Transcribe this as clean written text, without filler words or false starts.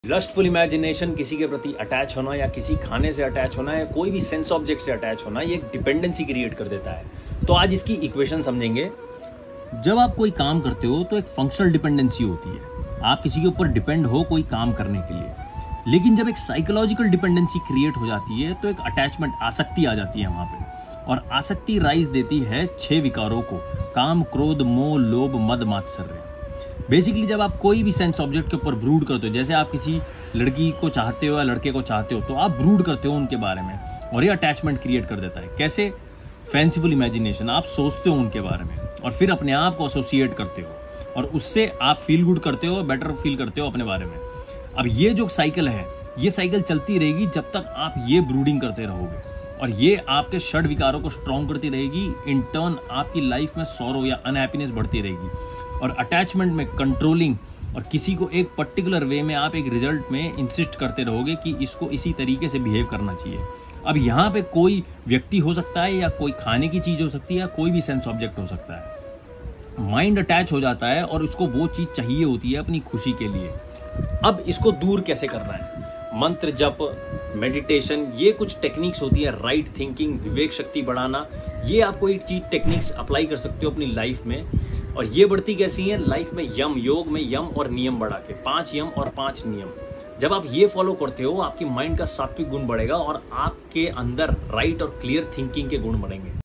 Lustful imagination, किसी के प्रति अटैच होना या किसी खाने से अटैच होना या कोई भी सेंस ऑब्जेक्ट से अटैच होना, ये एक डिपेंडेंसी क्रिएट कर देता है। तो आज इसकी इक्वेशन समझेंगे। जब आप कोई काम करते हो तो एक फंक्शनल डिपेंडेंसी होती है, आप किसी के ऊपर डिपेंड हो कोई काम करने के लिए। लेकिन जब एक साइकोलॉजिकल डिपेंडेंसी क्रिएट हो जाती है तो एक अटैचमेंट, आसक्ति आ जाती है वहां पे। और आसक्ति राइज देती है 6 विकारों को: काम, क्रोध, मोह, लोभ, मद, मात्सर्य। बेसिकली जब आप कोई भी सेंस ऑब्जेक्ट के ऊपर ब्रूड करते हो, जैसे आप किसी लड़की को चाहते हो या लड़के को चाहते हो, तो आप ब्रूड करते हो उनके बारे में और ये अटैचमेंट क्रिएट कर देता है। कैसे? फैंसीफुल इमेजिनेशन, आप सोचते हो उनके बारे में और फिर अपने आप को एसोसिएट करते हो और उससे आप फील गुड करते हो, बेटर फील करते हो अपने बारे में। अब ये जो साइकिल है, ये साइकिल चलती रहेगी जब तक आप ये ब्रूडिंग करते रहोगे और ये आपके षड विकारों को स्ट्रॉन्ग करती रहेगी। इन टर्न आपकी लाइफ में सॉरो या अनहैप्पीनेस बढ़ती रहेगी और अटैचमेंट में कंट्रोलिंग और किसी को एक पर्टिकुलर वे में आप एक रिजल्ट में इंसिस्ट करते रहोगे कि इसको इसी तरीके से बिहेव करना चाहिए। अब यहाँ पे कोई व्यक्ति हो सकता है या कोई खाने की चीज हो सकती है या कोई भी सेंस ऑब्जेक्ट हो सकता है। माइंड अटैच हो जाता है और उसको वो चीज चाहिए होती है अपनी खुशी के लिए। अब इसको दूर कैसे करना है? मंत्र जप, मेडिटेशन, ये कुछ टेक्निक्स होती है। राइट थिंकिंग, विवेक शक्ति बढ़ाना, ये आप कोई चीज टेक्निक्स अप्लाई कर सकते हो अपनी लाइफ में। और ये बढ़ती कैसी है लाइफ में? यम, योग में यम और नियम बढ़ा के 5 यम और 5 नियम। जब आप ये फॉलो करते हो, आपकी माइंड का सात्विक गुण बढ़ेगा और आपके अंदर राइट और क्लियर थिंकिंग के गुण बढ़ेंगे।